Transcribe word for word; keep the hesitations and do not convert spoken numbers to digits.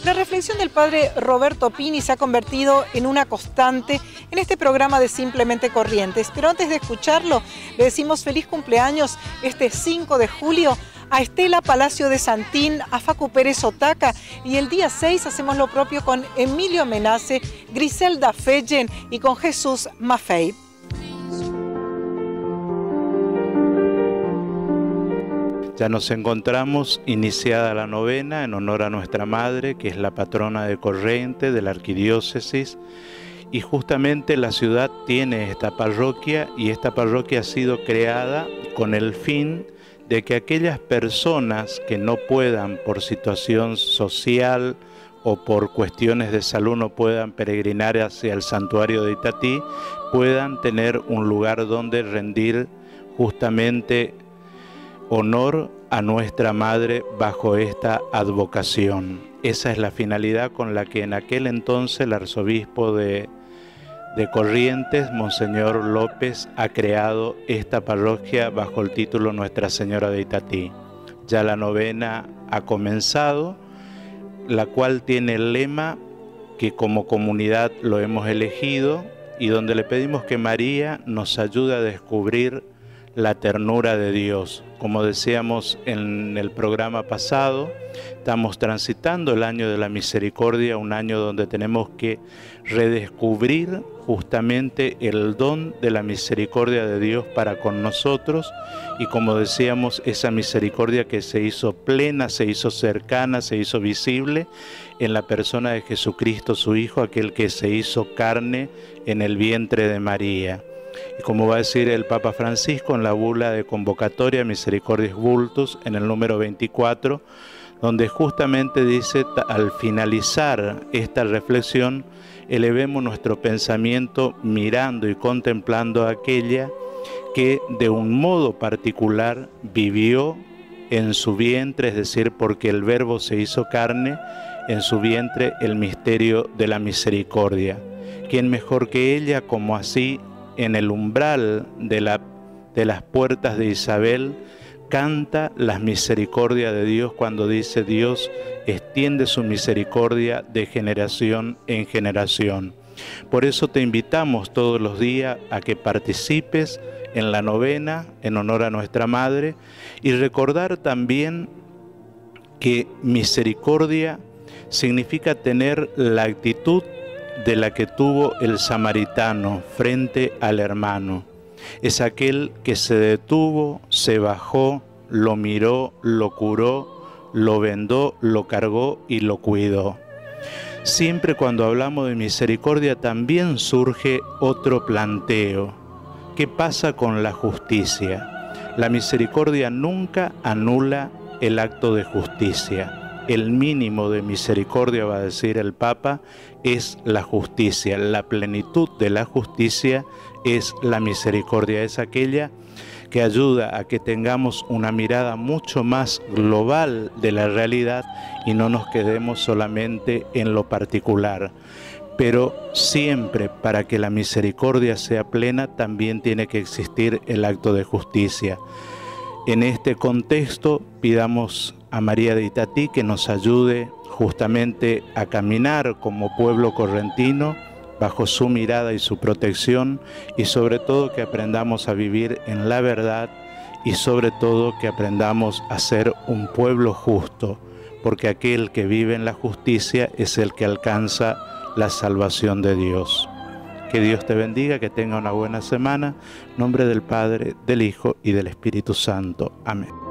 La reflexión del padre Roberto Pini se ha convertido en una constante en este programa de Simplemente Corrientes. Pero antes de escucharlo, le decimos feliz cumpleaños este cinco de julio a Estela Palacio de Santín, a Facu Pérez Otaca, y el día seis hacemos lo propio con Emilio Menace, Griselda Feyen y con Jesús Maffei. Ya nos encontramos iniciada la novena en honor a nuestra Madre, que es la patrona de Corrientes, de la Arquidiócesis, y justamente la ciudad tiene esta parroquia, y esta parroquia ha sido creada con el fin de que aquellas personas que no puedan por situación social o por cuestiones de salud no puedan peregrinar hacia el santuario de Itatí, puedan tener un lugar donde rendir justamente honor a nuestra Madre bajo esta advocación. Esa es la finalidad con la que en aquel entonces el arzobispo de, de Corrientes, Monseñor López, ha creado esta parroquia bajo el título Nuestra Señora de Itatí. Ya la novena ha comenzado, la cual tiene el lema que como comunidad lo hemos elegido y donde le pedimos que María nos ayude a descubrir la ternura de Dios. Como decíamos en el programa pasado, estamos transitando el año de la misericordia, un año donde tenemos que redescubrir justamente el don de la misericordia de Dios para con nosotros, y como decíamos, esa misericordia que se hizo plena, se hizo cercana, se hizo visible en la persona de Jesucristo, su Hijo, aquel que se hizo carne en el vientre de María. Y como va a decir el Papa Francisco en la bula de convocatoria Misericordias Vultus, en el número veinticuatro, donde justamente dice, al finalizar esta reflexión, elevemos nuestro pensamiento mirando y contemplando a aquella que de un modo particular vivió en su vientre, es decir, porque el Verbo se hizo carne, en su vientre el misterio de la misericordia. ¿Quién mejor que ella, como así en el umbral de, la, de las puertas de Isabel, canta las misericordias de Dios cuando dice: Dios extiende su misericordia de generación en generación? Por eso te invitamos todos los días a que participes en la novena en honor a nuestra Madre, y recordar también que misericordia significa tener la actitud de la que tuvo el samaritano frente al hermano. Es aquel que se detuvo, se bajó, lo miró, lo curó, lo vendó, lo cargó y lo cuidó. Siempre cuando hablamos de misericordia también surge otro planteo. ¿Qué pasa con la justicia? La misericordia nunca anula el acto de justicia. El mínimo de misericordia, va a decir el Papa, es la justicia. La plenitud de la justicia es la misericordia. Es aquella que ayuda a que tengamos una mirada mucho más global de la realidad y no nos quedemos solamente en lo particular. Pero siempre, para que la misericordia sea plena, también tiene que existir el acto de justicia. En este contexto, pidamos a María de Itatí que nos ayude justamente a caminar como pueblo correntino bajo su mirada y su protección, y sobre todo que aprendamos a vivir en la verdad, y sobre todo que aprendamos a ser un pueblo justo, porque aquel que vive en la justicia es el que alcanza la salvación de Dios. Que Dios te bendiga, que tenga una buena semana. En nombre del Padre, del Hijo y del Espíritu Santo. Amén.